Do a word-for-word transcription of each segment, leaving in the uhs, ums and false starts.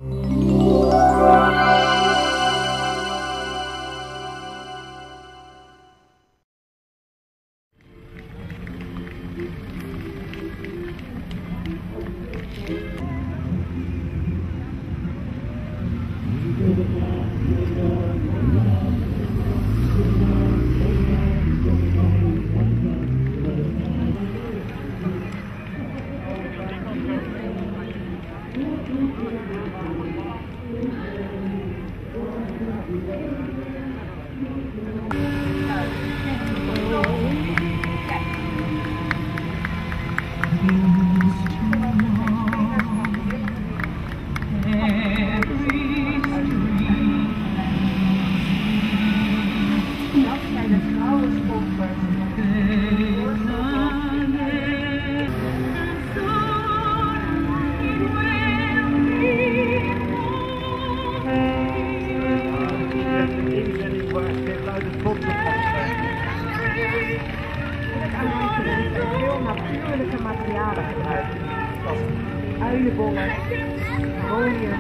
Natuurlijke materialen gebruiken, zoals uilenbollen, rooien.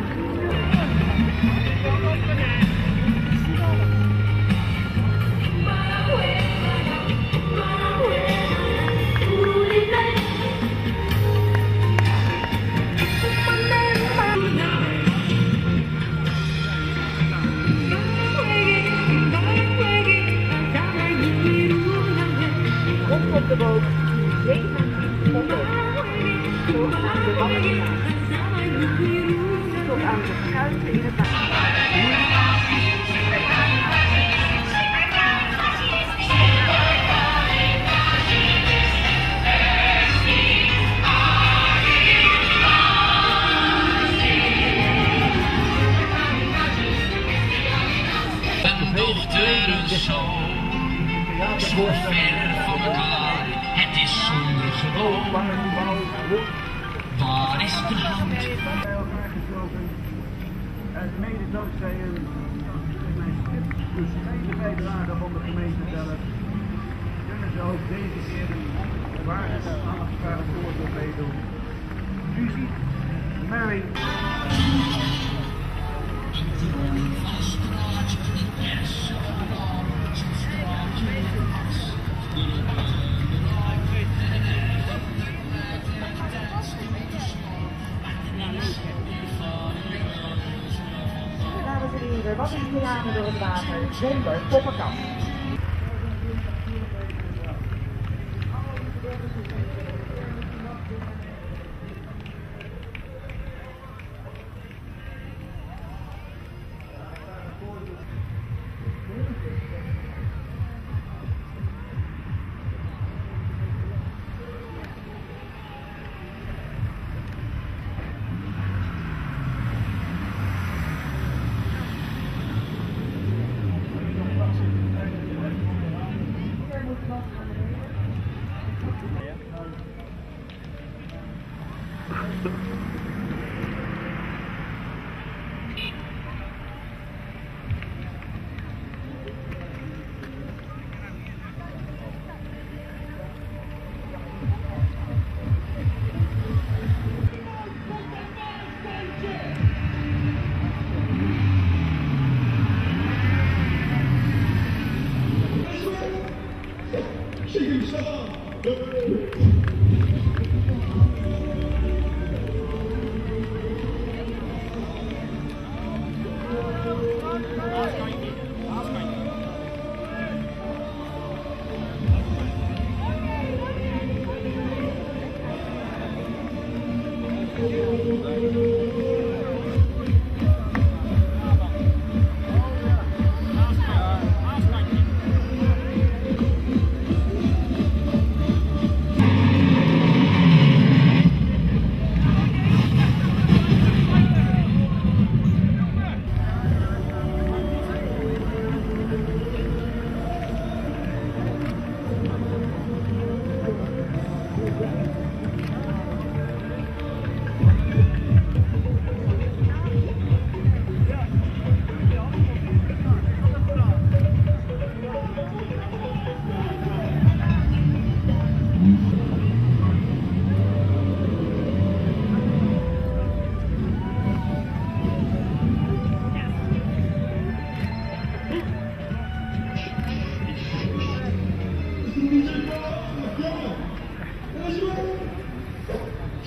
Op de boot zeventien foto's tot aan de Waddenkruis, tot aan de schuiten in het water. Een dochter, een zoon, zo ver van elkaar, het is zonder gewoon. Waar is de hand? En mede dankzij een bescheiden bijdrage van de gemeente zelf, kunnen ze ook deze keer een waardige achtbare voorbeeld meedoen. U ziet Mary. Dames en heren, wat is Pilanen door het water zonder poppenkast?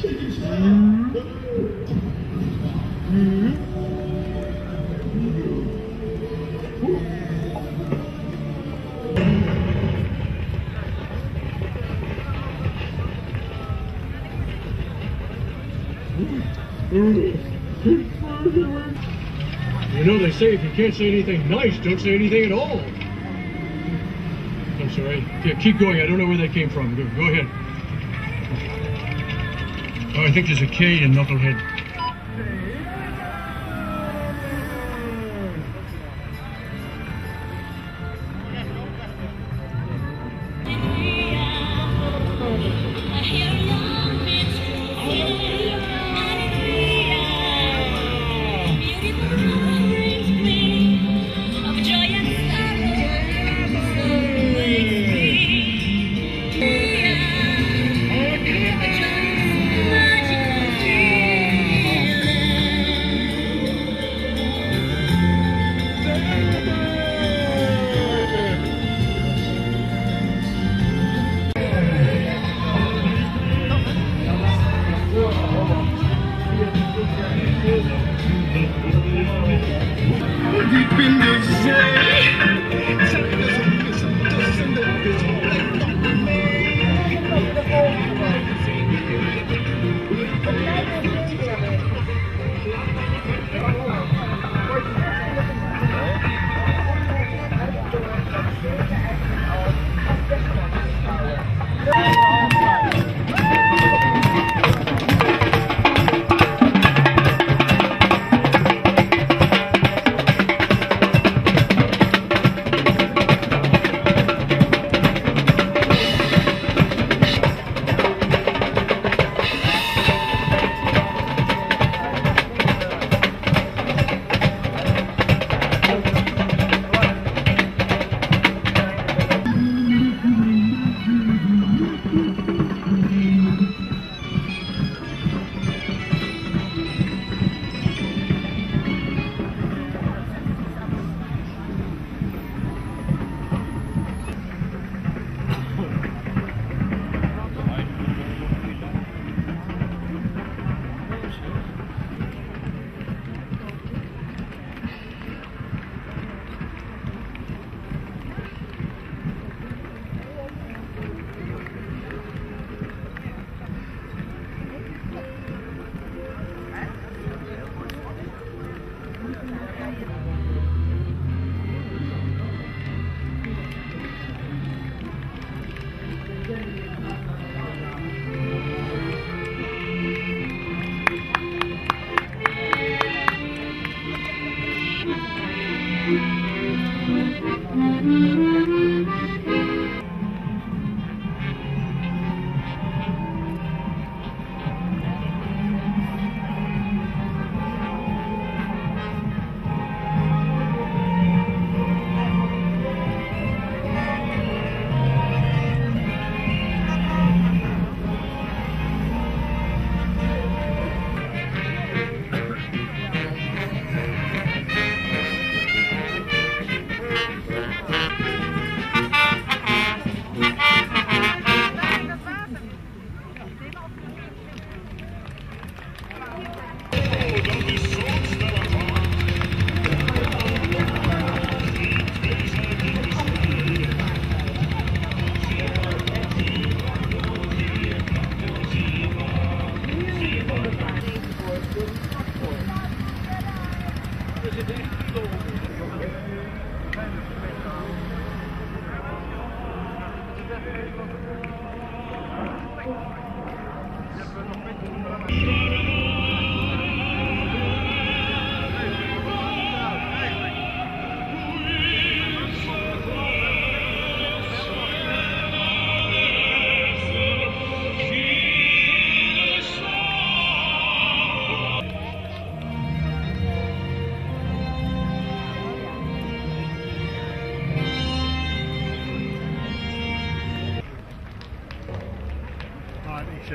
You know, they say if you can't say anything nice, don't say anything at all. I'm sorry. Yeah, keep going. I don't know where they came from. Go, go ahead. Oh, I think there's a K in Knucklehead.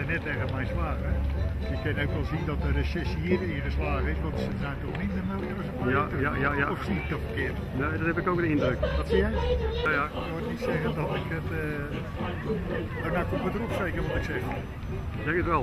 net tegen mijn zwager. Je kan ook wel zien dat de recessie hier ingeslagen is, want ze zijn toch minder miljoen als een Ja, ja, ja, ja. Of zie ik dat verkeerd? Nee, dat heb ik ook de indruk. Wat zie jij? Ja, ja. Ik wil niet zeggen dat ik het... Uh... Nou, komt het erop zeker wat ik zeg. Ik denk het wel.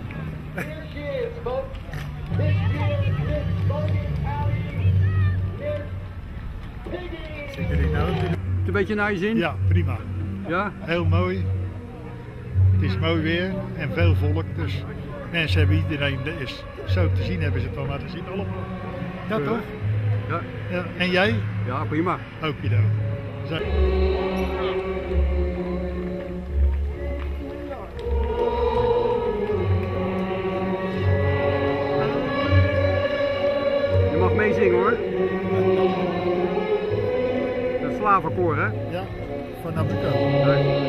Zit er in de auto? Een beetje naar je zin? Ja, prima. Ja? Heel mooi. Het is mooi weer en veel volk, dus mensen hebben iedereen, is, zo te zien hebben ze het wel laten zien allemaal. Ja, toch? Ja. Ja. En jij? Ja, prima. Okido. Zo. Je mag meezingen hoor. Het slavenkoor hè? Ja, van Nabucco. Nee.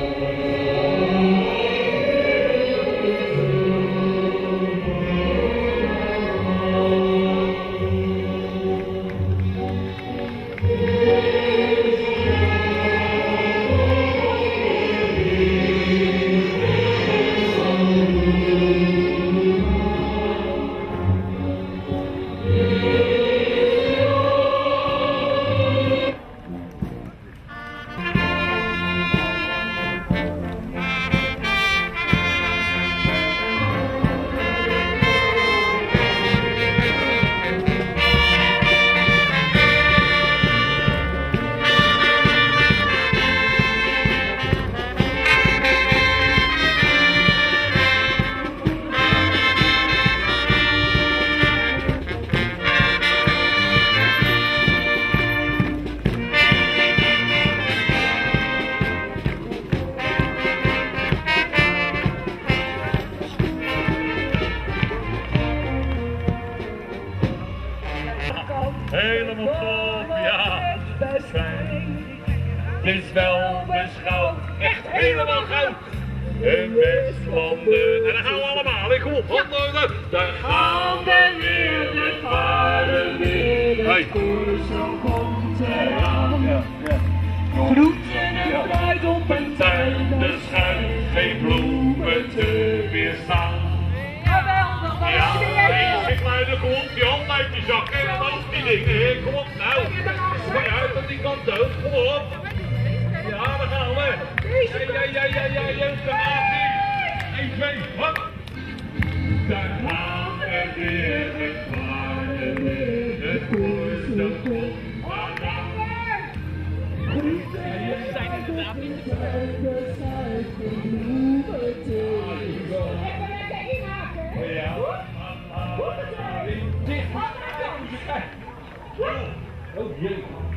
Helemaal top, ja. Fijn. Het is wel beschouwd, echt helemaal goud. Een Westlanden. En dan gaan we allemaal, ik kom op, handen. Daar gaan we weer, de varen weer. De koers zo komt eraan. Ja, ja. Groeten en fruit op een tuin, de schuim, geen bloemen te weerstaan. Ja, nee, ik luider, kom op, je hand uit je zak en dan ook die dingen, kom op nou. Ga je uit dat die kant dood, kom op. Ja, daar gaan we. Ja, ja, ja, ja, ja, ja, daar gaat ie. één, twee, hop. Daar gaan we weer, het paarden weer, het koers dat komt eraan. Jullie zijn inderdaad niet te ja. Oh jee.